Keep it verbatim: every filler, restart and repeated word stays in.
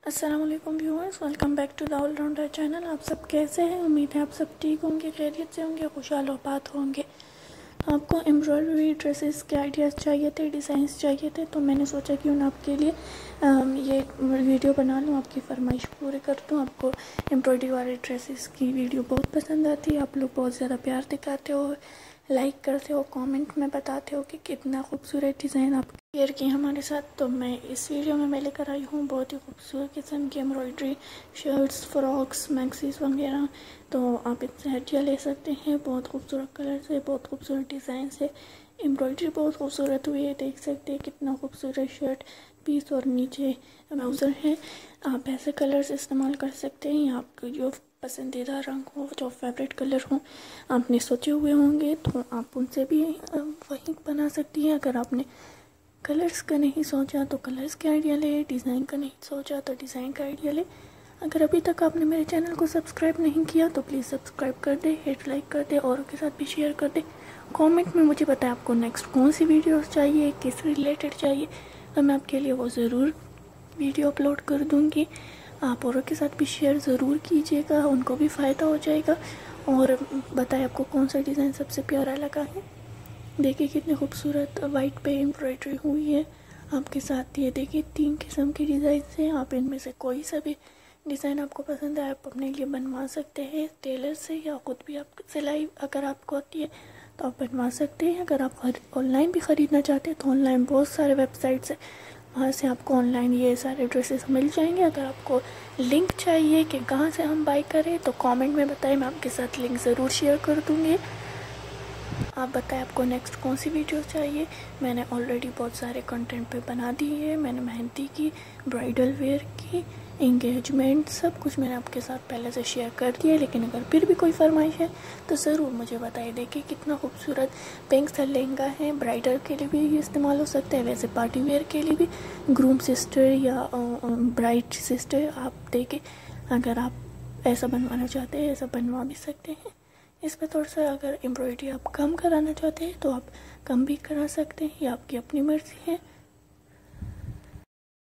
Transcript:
अस्सलाम वालेकुम viewers, welcome back to the allrounder channel. आप सब कैसे हैं? उम्मीद है आप सब ठीक होंगे, खैरियत से होंगे, खुशहाल आबाद होंगे। तो आपको एम्ब्रॉयडरी ड्रेसेस के आइडियाज़ चाहिए थे, डिज़ाइंस चाहिए थे, तो मैंने सोचा क्यों ना आपके लिए ये वीडियो बना लूँ, आपकी फरमाइश पूरी कर दूँ। आपको एम्ब्रॉयडरी वाले ड्रेसेस की वीडियो बहुत पसंद आती है, आप लोग बहुत ज़्यादा प्यार दिखाते हो, लाइक करते हो, कमेंट में बताते हो कि कितना खूबसूरत डिज़ाइन आप शेयर किए हमारे साथ। तो मैं इस वीडियो में मैं लेकर आई हूँ बहुत ही खूबसूरत किस्म की एम्ब्रॉयडरी शर्ट्स, फ्रॉक्स, मैक्सीज वगैरह। तो आप इनसे हटिया ले सकते हैं। बहुत खूबसूरत कलर से, बहुत खूबसूरत डिज़ाइन से एम्ब्रॉयडरी बहुत खूबसूरत हुई है। देख सकते हैं कितना खूबसूरत शर्ट पीस और नीचे ट्राउज़र है। आप ऐसे कलर्स इस्तेमाल कर सकते हैं या आपको जो पसंदीदा रंग हो, जो फेवरेट कलर हो आपने सोचे हुए होंगे, तो आप उनसे भी वही बना सकती हैं। अगर आपने कलर्स का नहीं सोचा तो कलर्स का आइडिया ले, डिज़ाइन का नहीं सोचा तो डिज़ाइन का आइडिया ले। अगर अभी तक आपने मेरे चैनल को सब्सक्राइब नहीं किया तो प्लीज़ सब्सक्राइब कर दे, हिट लाइक कर दे, औरों के साथ भी शेयर कर दे। कमेंट में मुझे बताएं आपको नेक्स्ट कौन सी वीडियोस चाहिए, किस रिलेटेड चाहिए, तो मैं आपके लिए वो ज़रूर वीडियो अपलोड कर दूँगी। आप औरों के साथ भी शेयर ज़रूर कीजिएगा, उनको भी फ़ायदा हो जाएगा। और बताएं आपको कौन सा डिज़ाइन सबसे प्यारा लगा है। देखिए कितनी खूबसूरत वाइट पे एम्ब्रॉयडरी हुई है आपके साथ। ये देखिए तीन किस्म के डिज़ाइन हैं। आप इनमें से कोई सा भी डिज़ाइन आपको पसंद है आप अपने लिए बनवा सकते हैं टेलर से, या ख़ुद भी आप सिलाई अगर आपको आती है तो आप बनवा सकते हैं। अगर आप ऑनलाइन भी ख़रीदना चाहते हैं तो ऑनलाइन बहुत सारे वेबसाइट्स हैं, वहाँ से आपको ऑनलाइन ये सारे ड्रेसेस मिल जाएंगे। अगर आपको लिंक चाहिए कि कहाँ से हम बाई करें तो कमेंट में बताएं, मैं आपके साथ लिंक ज़रूर शेयर कर दूँगी। आप बताएं आपको नेक्स्ट कौन सी वीडियो चाहिए। मैंने ऑलरेडी बहुत सारे कंटेंट पे बना दी है। मैंने मेहंदी की, ब्राइडल वेयर की, इंगेजमेंट, सब कुछ मैंने आपके साथ पहले से शेयर कर दिया है। लेकिन अगर फिर भी कोई फरमाइश है तो ज़रूर मुझे बताइए। देखिए कितना खूबसूरत पिंक सा लहंगा है, ब्राइडल के लिए भी ये इस्तेमाल हो सकता है, वैसे पार्टी वेयर के लिए भी, ग्रूम सिस्टर या ब्राइड सिस्टर आप देखिए अगर आप ऐसा बनवाना चाहते हैं ऐसा बनवा भी सकते हैं। इस पर थोड़ा सा अगर एम्ब्रॉयडरी आप कम कराना चाहते हैं तो आप कम भी करा सकते हैं, ये आपकी अपनी मर्ज़ी है।